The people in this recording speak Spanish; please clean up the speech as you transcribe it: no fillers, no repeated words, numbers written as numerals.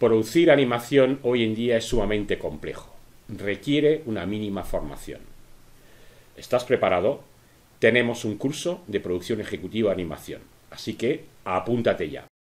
Producir animación hoy en día es sumamente complejo. Requiere una mínima formación. ¿Estás preparado? Tenemos un curso de producción ejecutiva de animación, así que apúntate ya.